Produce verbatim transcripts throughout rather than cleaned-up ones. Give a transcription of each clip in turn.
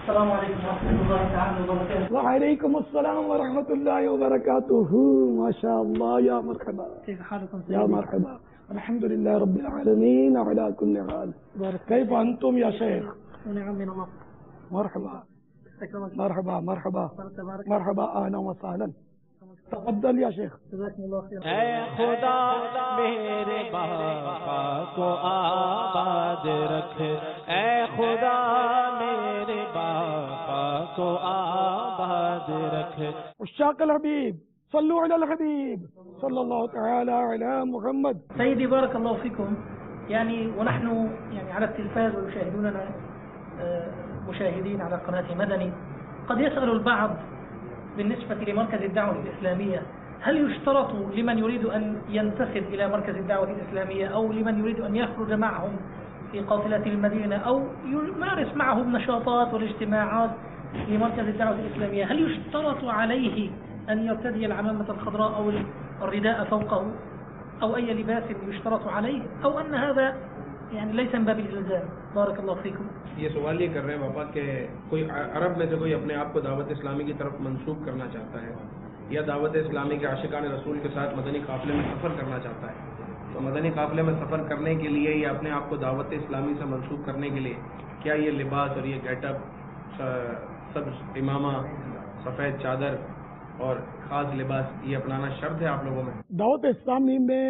السلام علیکم ورحمۃ اللہ تعالی وبرکاتہ. وعلیکم السلام ورحمۃ اللہ وبرکاتہ. ما شاء اللہ یا مرحبا كيف حالكم یا مرحبا. الحمد للہ رب العالمین علی کل حال. کیف انتم یا شیخ؟ ونعم من الله. مرحبا اكرمك مرحبا مرحبا تبارك مرحبا اهلا وسهلا. تفضل یا شیخ. جزاكم الله خيرا. اے خدا میرے باقا کو آباد رکھ، اے خدا میرے باقا کو آباد رکھ. عشاق الحبیب صلوا علی الحبیب صلی اللہ تعالی علی محمد. سيدي بارك الله فيكم. يعني ونحن يعني على التلفاز ويشاهدوننا آه، مشاهدين على قناة مدني، قد يسأل البعض بالنسبة لمركز الدعوة الإسلامية، هل يشترط لمن يريد أن ينتسب إلى مركز الدعوة الإسلامية أو لمن يريد أن يخرج معهم في قافلة المدينة أو يمارس معهم نشاطات والاجتماعات لمركز الدعوة الإسلامية، هل يشترط عليه أن يرتدي العمامة الخضراء أو الرداء فوقه أو أي لباس يشترط عليه، أو أن هذا يعني ليس من باب الإلزام؟ بارك الله فيكم. یہ سوال یہ کر رہے ہیں باپا کہ کوئی عرب میں سے کوئی اپنے آپ کو دعوت اسلامی کی طرف منسوب کرنا چاہتا ہے یا دعوت اسلامی کے عاشقان رسول کے ساتھ مدنی قافلے میں سفر کرنا چاہتا ہے، تو مدنی قافلے میں سفر کرنے کے لیے یا اپنے آپ کو دعوت اسلامی سے منسوب کرنے کے لیے کیا یہ لباس اور یہ گیٹ اپ، سب امامہ، سفید چادر اور خاص لباس یہ اپنانا شرط ہے آپ لوگوں میں؟ دعوت اسلامی میں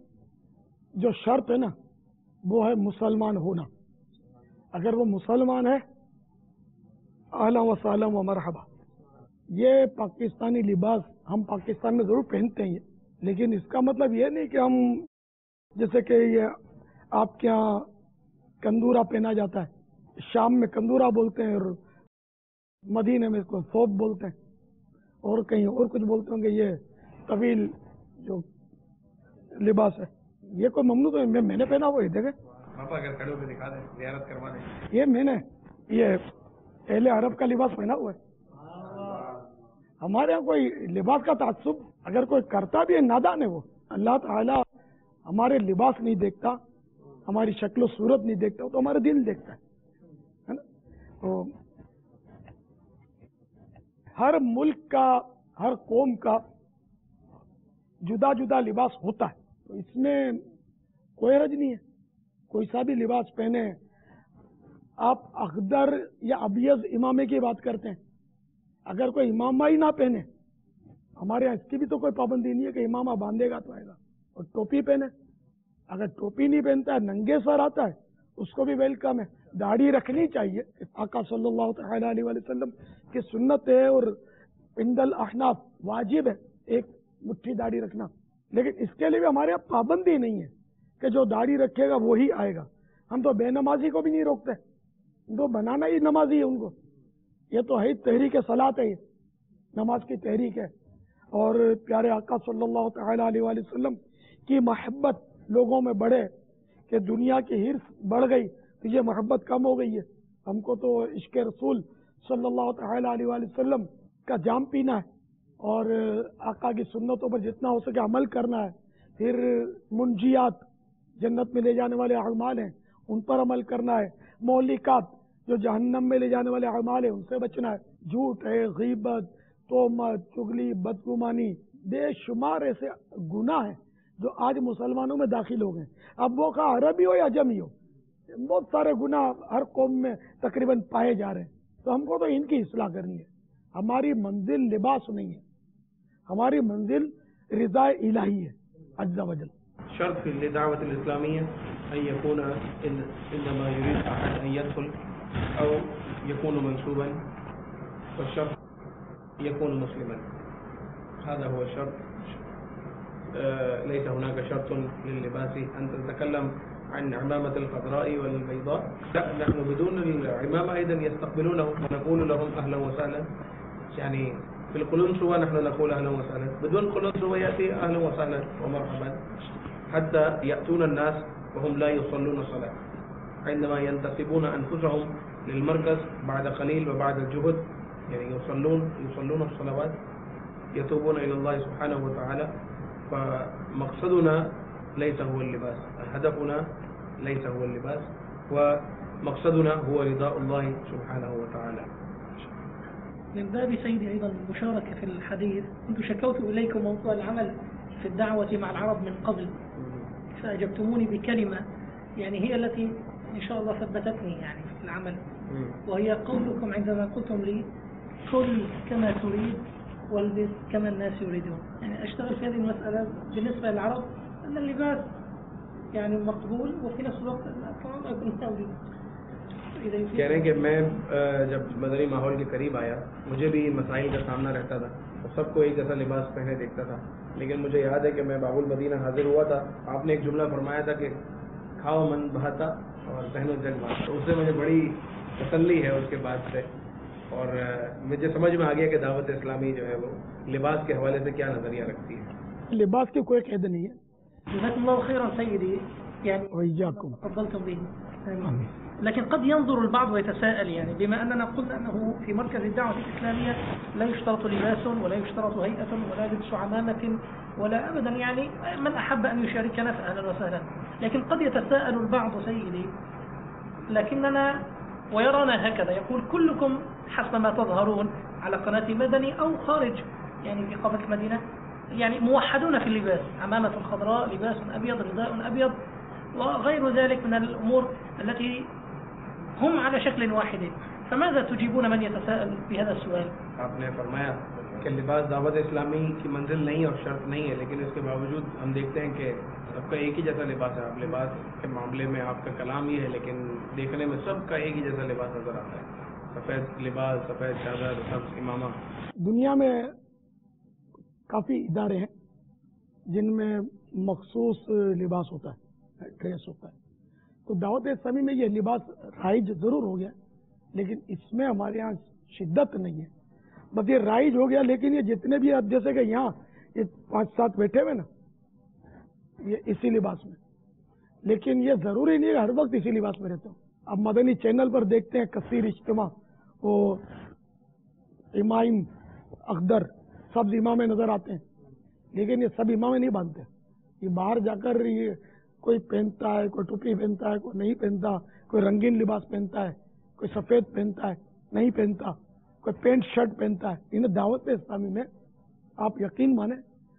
جو شرط ہے نا وہ ہے مسلمان ہونا. اگر وہ مسلمان ہے اہلا و سہلا و مرحبا. یہ پاکستانی لباس ہم پاکستان میں ضرور پہنتے ہیں، لیکن اس کا مطلب یہ نہیں کہ ہم جیسے کہ یہ آپ کے یہاں کندورا پہنا جاتا ہے، شام میں کندورا بولتے ہیں اور مدینے میں اس کو ثوب بولتے ہیں اور کہیں اور کچھ بولتے ہوں گے. یہ طویل جو لباس ہے یہ کوئی ممنوع تو میں میں نے پہنا ہوا ہے. دیکھیں پاپا اگر کھڑے ہو کے دکھا دیں، زیارت کروا دیں. یہ میں نے یہ اہل عرب کا لباس پہنا ہوا ہے. ہمارے یہاں کوئی لباس کا تعصب اگر کوئی کرتا بھی ہے نادان ہے وہ. اللہ تعالی ہمارے لباس نہیں دیکھتا، ہماری شکل و صورت نہیں دیکھتا، تو ہمارا دل دیکھتا ہے نا. تو ہر ملک کا، ہر قوم کا جدا جدا لباس ہوتا ہے، تو اس میں کوئی حرج نہیں ہے. کوئی سا بھی لباس پہنے. آپ اخضر یا ابیض امامے کی بات کرتے ہیں، اگر کوئی امامہ ہی نہ پہنے، ہمارے یہاں اس کی بھی تو کوئی پابندی نہیں ہے کہ امامہ باندھے گا تو آئے گا. اور ٹوپی پہنے، اگر ٹوپی نہیں پہنتا ہے ننگے سر آتا ہے اس کو بھی ویلکم ہے. داڑھی رکھنی چاہیے، آقا صلی اللہ تعالی علیہ وسلم کی سنت ہے اور عند الاحناف واجب ہے ایک مٹھی داڑھی رکھنا. لیکن اس کے لیے بھی ہمارے یہاں پابندی نہیں ہے کہ جو داڑھی رکھے گا وہی آئے گا. ہم تو بے نمازی کو بھی نہیں روکتے، تو بنانا ہی نمازی ہے ان کو. یہ تو ہے تحریک صلاۃ ہے، یہ نماز کی تحریک ہے. اور پیارے آقا صلی اللہ تعالی علیہ وآلہ وسلم کی محبت لوگوں میں بڑھے کہ دنیا کی حرص بڑھ گئی تو یہ محبت کم ہو گئی ہے. ہم کو تو عشق رسول صلی اللہ تعالی علیہ وآلہ وسلم کا جام پینا ہے اور آقا کی سنتوں پر جتنا ہو سکے عمل کرنا ہے. پھر منجیات جنت میں لے جانے والے اعمال ہیں ان پر عمل کرنا ہے. مہلکات جو جہنم میں لے جانے والے اعمال ہیں ان سے بچنا ہے. جھوٹ ہے، غیبت، تہمت، چغلی، بدگمانی، بے شمار ایسے گناہ ہیں جو آج مسلمانوں میں داخل ہو گئے. اب وہ کا عربی ہو یا اجمی ہو، بہت سارے گناہ ہر قوم میں تقریباً پائے جا رہے ہیں. تو ہم کو تو ان کی اصلاح کرنی ہے. ہماری منزل لباس نہیں ہے، ہماری منزل رضا الہی ہے عز و جل. شرط للدعوة الإسلامية أن يكون عندما يريد أحد أن يدخل أو يكون منسوبا، والشرط يكون مسلما. هذا هو الشرط. ليس هناك شرط لللباس. أن تتكلم عن عمامة الخضراء والبيضاء، لا، نحن بدون العمامة أيضا يستقبلونه ونقول لهم أهلا وسهلا. يعني في القلنسوة نحن نقول أهلا وسهلا، بدون قلنسوة يأتي أهلا وسهلا ومرحبا، حتى يأتون الناس وهم لا يصلون صلاة. عندما ينتسبون أنفسهم للمركز بعد قليل وبعد الجهد، يعني يصلون يصلون الصلوات، يتوبون إلى الله سبحانه وتعالى. فمقصدنا ليس هو اللباس، هدفنا ليس هو اللباس، ومقصدنا هو رضاء الله سبحانه وتعالى. من باب سيدي أيضا المشاركة في الحديث، كنت شكوت إليكم موضوع العمل في الدعوة مع العرب من قبل، فأجبتموني بكلمة يعني هي التي إن شاء الله ثبتتني يعني في العمل، وهي قولكم عندما قلتم لي كل كما تريد والبس كما الناس يريدون. يعني أشتغل في هذه المسألة بالنسبة للعرب أن اللباس يعني مقبول وفي نفس الوقت كمان أكون مستوجب. کہہ رہے ہیں کہ میں جب مدنی ماحول کے قریب آیا مجھے بھی مسائل کا سامنا رہتا تھا اور سب کو ایک جیسا لباس پہنے دیکھتا تھا، لیکن مجھے یاد ہے کہ میں باب المدینہ حاضر ہوا تھا، آپ نے ایک جملہ فرمایا تھا کہ کھاؤ من بہاتا اور پہنو جگ بہاتا، اس سے مجھے بڑی تسلی ہے اس کے بعد سے، اور مجھے سمجھ میں آ گیا کہ دعوت اسلامی جو ہے وہ لباس کے حوالے سے کیا نظریہ رکھتی ہے. لباس کی کوئی قید نہیں ہے. جزاكم الله خيرا سيدي. يعني وإياكم. تفضلتم به. آمين. لكن قد ينظر البعض ويتساءل يعني بما أننا قلنا أنه في مركز الدعوة الإسلامية لا يشترط لباس ولا يشترط هيئة ولا لبس عمامة ولا أبدا، يعني من أحب أن يشاركنا فأهلا وسهلا. لكن قد يتساءل البعض سيدي لكننا ويرانا هكذا، يقول كلكم حسب ما تظهرون على قناة مدني أو خارج يعني في قبة المدينة يعني موحدون في اللباس، عمامة خضراء، لباس أبيض، رداء أبيض، وغير ذلك من الأمور التي هم على شكل واحد. فماذا تجيبون من يتساءل بهذا السؤال؟ آپ نے فرمایا کہ لباس دعوت اسلامی کی منزل نہیں اور شرط نہیں ہے، لیکن اس کے باوجود ہم دیکھتے ہیں کہ سب کا ایک ہی جیسا لباس ہے. آپ لباس کے معاملے میں آپ کا کلام یہ ہے، لیکن دیکھنے میں سب کا ایک ہی جیسا لباس نظر آتا ہے، سفید لباس، سفید چادر، سب امامہ. دنیا میں کافی ادارے ہیں جن میں مخصوص لباس ہوتا ہے، ڈریس ہوتا ہے. تو دعوت اسلامی میں یہ لباس رائج ضرور ہو گیا، لیکن اس میں ہمارے یہاں شدت نہیں ہے. بس یہ رائج ہو گیا، لیکن یہ جتنے بھی جیسے کہ یہاں یہ پانچ سات بیٹھے ہوئے نا یہ اسی لباس میں، لیکن یہ ضروری نہیں ہے ہر وقت اسی لباس میں رہتا ہوں. اب مدنی چینل پر دیکھتے ہیں کثیر اجتماع، وہ امام اخدر سب امامیں نظر آتے ہیں، لیکن یہ سب امامیں نہیں باندھتے. یہ باہر جا کر یہ کوئی پہنتا ہے، کوئی ٹوپی پہنتا ہے، کوئی نہیں پہنتا، کوئی رنگین لباس پہنتا ہے، کوئی سفید پہنتا ہے، نہیں پہنتا، کوئی پینٹ شرٹ پہنتا ہے. انہیں دعوت اسلامی میں آپ یقین مانیں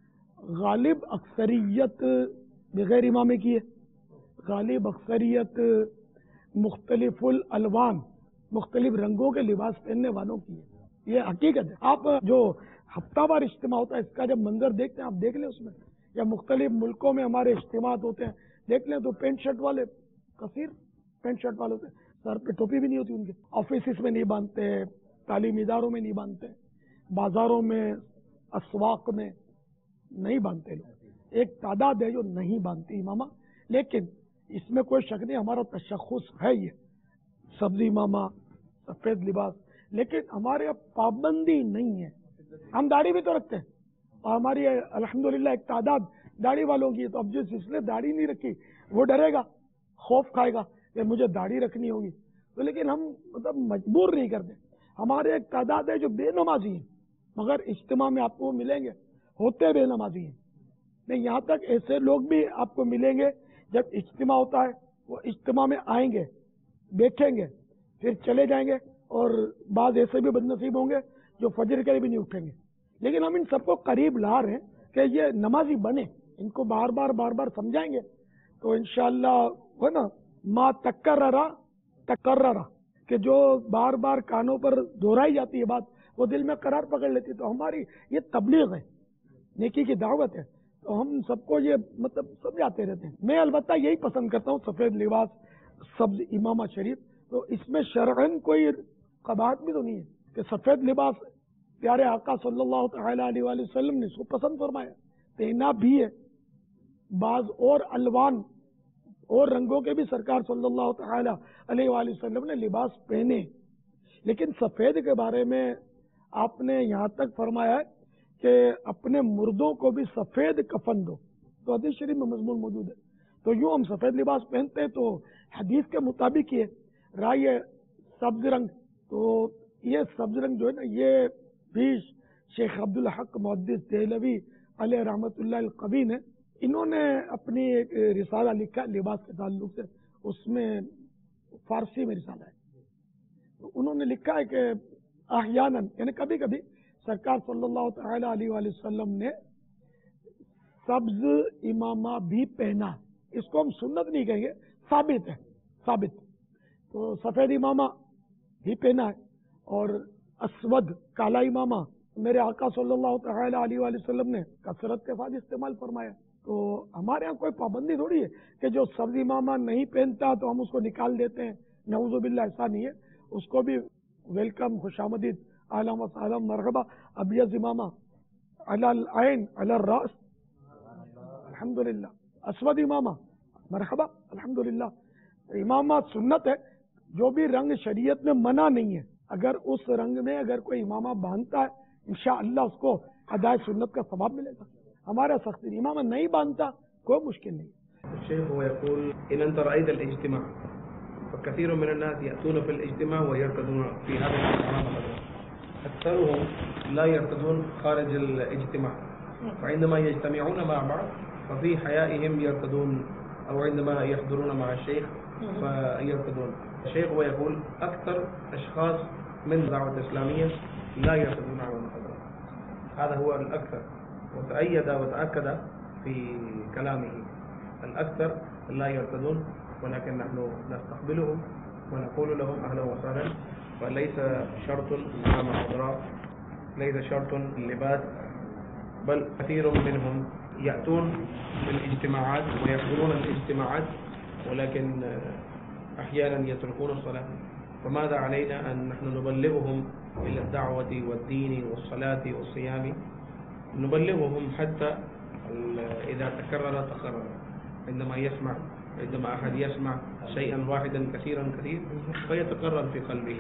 غالب اکثریت بغیر امامے کی ہے، غالب اکثریت مختلف الالوان مختلف رنگوں کے لباس پہننے والوں کی ہے. یہ حقیقت ہے. آپ جو ہفتہ وار اجتماع ہوتا ہے اس کا جب منظر دیکھتے ہیں آپ دیکھ لیں، اس میں یا مختلف ملکوں میں ہمارے اجتماعات ہوتے ہیں دیکھ لیں تو پینٹ شرٹ والے کثیر پینٹ شرٹ والے ہوتے ہیں، سر پہ ٹوپی بھی نہیں ہوتی ان کے، آفیسز میں نہیں باندھتے، تعلیمی اداروں میں نہیں باندھتے، بازاروں میں اسواق میں نہیں باندھتے لوگ. ایک تعداد ہے جو نہیں باندھتی امامہ، لیکن اس میں کوئی شک نہیں ہمارا تشخص ہے یہ سبزی امامہ سفید لباس، لیکن ہمارے اب پابندی نہیں ہے. ہم داڑھی بھی تو رکھتے ہیں اور ہماری الحمدللہ ایک تعداد داڑھی والوں کی ہے، تو اب جو جس نے داڑھی نہیں رکھی وہ ڈرے گا، خوف کھائے گا کہ مجھے داڑھی رکھنی ہوگی. تو لیکن ہم مطلب مجبور نہیں کرتے. ہمارے ایک تعداد ہے جو بے نمازی ہیں، مگر اجتماع میں آپ کو ملیں گے ہوتے بے نمازی ہیں. نہیں، یہاں تک ایسے لوگ بھی آپ کو ملیں گے جب اجتماع ہوتا ہے وہ اجتماع میں آئیں گے، بیٹھیں گے، پھر چلے جائیں گے، اور بعض ایسے بھی بد نصیب ہوں گے جو فجر کے لیے بھی نہیں اٹھیں گے. لیکن ہم ان سب کو قریب لا رہے ہیں کہ یہ نمازی بنے، ان کو بار بار بار بار سمجھائیں گے تو انشاءاللہ وہ نا ما تکررا تکررا کہ جو بار بار کانوں پر دہرائی جاتی ہے بات وہ دل میں قرار پکڑ لیتی ہے. تو ہماری یہ تبلیغ ہے، نیکی کی دعوت ہے، تو ہم سب کو یہ مطلب سمجھاتے رہتے ہیں. میں البتہ یہی پسند کرتا ہوں سفید لباس سبز امامہ شریف. تو اس میں شرعن کوئی قباحت بھی تو نہیں ہے کہ سفید لباس پیارے آقا صلی اللہ تعالی علیہ وآلہ وسلم نے اس کو پسند فرمایا، پہنا بھی ہے. بعض اور الوان اور رنگوں کے بھی سرکار صلی اللہ تعالی علیہ وآلہ وسلم نے لباس پہنے، لیکن سفید کے بارے میں آپ نے یہاں تک فرمایا ہے کہ اپنے مردوں کو بھی سفید کفن دو، تو حدیث شریف میں مضمون موجود ہے. تو یوں ہم سفید لباس پہنتے ہیں تو حدیث کے مطابق یہ رائے سبز رنگ. تو یہ سبز رنگ جو ہے نا یہ بھی شیخ عبدالحق محدث دہلوی علیہ رحمۃ اللہ القوی نے انہوں نے اپنی ایک رسالہ لکھا لباس کے تعلق سے، اس میں فارسی میں رسالہ ہے. تو انہوں نے لکھا ہے کہ احیاناً یعنی کبھی کبھی سرکار صلی اللہ تعالی علیہ وآلہ وسلم نے سبز امامہ بھی پہنا. اس کو ہم سنت نہیں کہیں گے، ثابت ہے، ثابت. تو سفید امامہ بھی پہنا ہے اور اسود کالا امامہ میرے آقا صلی اللہ تعالی علیہ وآلہ وسلم نے کثرت کے ساتھ استعمال فرمایا. تو ہمارے یہاں کوئی پابندی تھوڑی ہے کہ جو سبز امامہ نہیں پہنتا تو ہم اس کو نکال دیتے ہیں. نعوذ باللہ، ایسا نہیں ہے. اس کو بھی ویلکم، خوش آمدید، اہلا و سہلا، مرحبا. ابیض امامہ علی العین علی الراس، الحمدللہ. اسود امامہ، مرحبا، الحمدللہ. امامہ سنت ہے، جو بھی رنگ شریعت میں منع نہیں ہے. اگر اس رنگ میں اگر کوئی امامہ باندھتا ہے انشاءاللہ اس کو ادائے سنت کا ثواب ملے گا. ہمارا سختی، امامہ نہیں باندھتا کوئی مشکل نہیں. الشيخ هو يقول إن أنت رأيت الاجتماع، فكثير من الناس يأتون في الاجتماع ويرتدون في هذا الامام، أكثرهم لا يرتدون خارج الاجتماع، فعندما يجتمعون مع بعض ففي حيائهم يرتدون، أو عندما يحضرون مع الشيخ فيرتدون. الشيخ هو يقول أكثر أشخاص من الدعوة الإسلامية لا يرتدون عمامة خضراء، هذا هو الأكثر، وتأيد وتأكد في كلامه. الأكثر لا يرتدون، ولكن نحن نستقبلهم ونقول لهم أهلا وسهلا. فليس شرط عمامة خضراء، ليس شرط اللباس، بل كثير منهم يأتون للاجتماعات ويحضرون الاجتماعات ولكن أحيانا يتركون الصلاة. فماذا علينا أن نحن نبلغهم إلى الدعوة والدين والصلاة والصيام، نبلغهم حتى إذا تكرر تكرر. عندما يسمع عندما أحد يسمع شيئا واحدا كثيرا كثير فيتكرر في قلبه.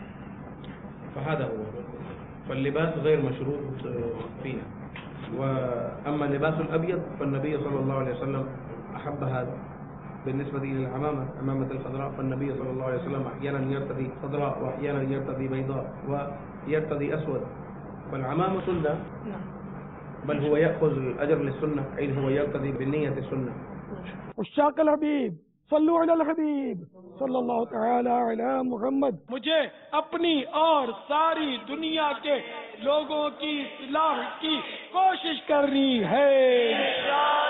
فهذا هو. فاللباس غير مشروط فيها. وأما اللباس الأبيض فالنبي صلى الله عليه وسلم أحب هذا. بالنسبة إلى العمامة، عمامة الخضراء، فالنبي صلى الله عليه وسلم أحيانا يرتدي خضراء وأحيانا يرتدي بيضاء ويرتدي أسود. فالعمامة سنة، بل هو يأخذ الأجر للسنة، حين هو يرتدي بالنية السنة. عشاق الحبیب صلو علی الحبیب صلی اللہ تعالی علی محمد. مجھے اپنی اور ساری دنیا کے لوگوں کی اصلاح کی کوشش کرنی ہے.